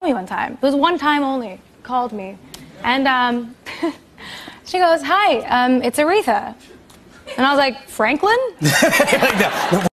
me one time. It was one time only. Called me. And she goes, "Hi, it's Aretha." And I was like, "Franklin?" Like that.